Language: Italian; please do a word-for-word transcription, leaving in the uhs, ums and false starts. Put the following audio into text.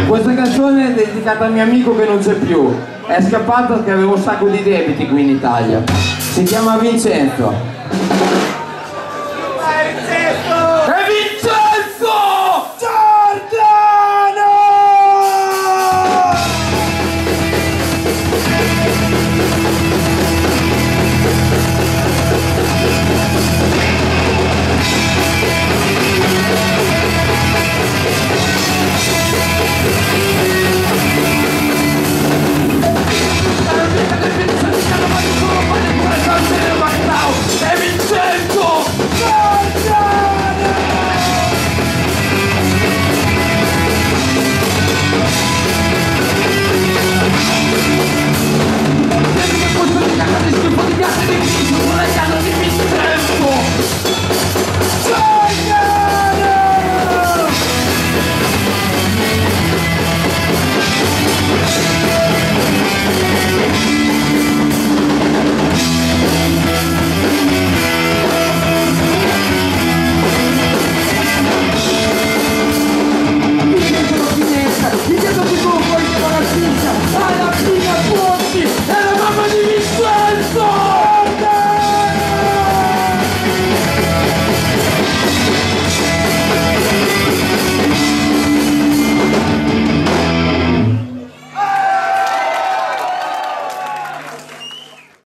Questa canzone è dedicata al mio amico che non c'è più. È scappato perché aveva un sacco di debiti qui in Italia. Si chiama Vincenzo.